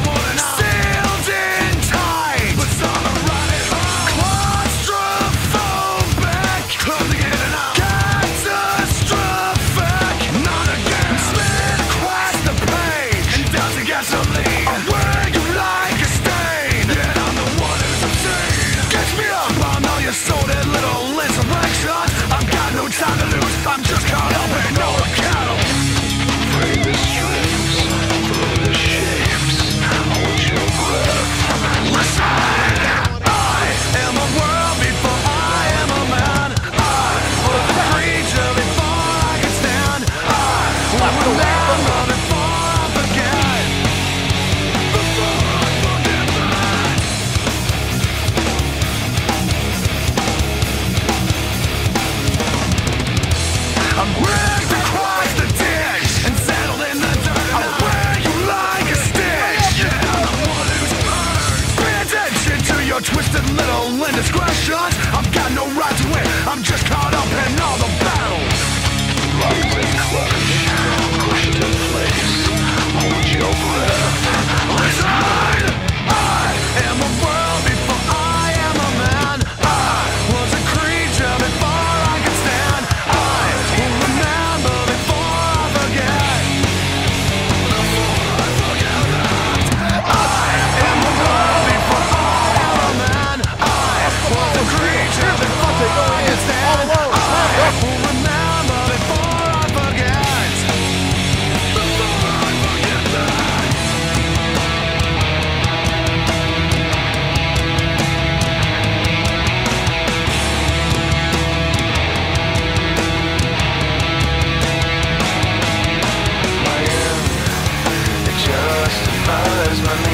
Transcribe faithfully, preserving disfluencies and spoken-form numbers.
I'm just caught up in all the cattle. Free the streams, through the shapes, hold your breath. Listen, I am a world before I am a man. I was a creature before I could stand. I was a man before I forget. Before I forget that. I'm rigged across the ditch and settled in the dirt. I'll wear you like a stitch. Yeah, I'm the one who's hurt. Pay attention to your twisted little indiscretions. I've got no right to win. I'm just caught up in all the battles. Rising flesh, pushed in place. Hold your breath. Listen, I am a world before I am a man. I was a creature before I could stand. I will remember before I forget. Before I forget that. I am a world before I am a man. I was a creature before I could stand. I will remember before I forget. Before I forget that. My end, it justifies my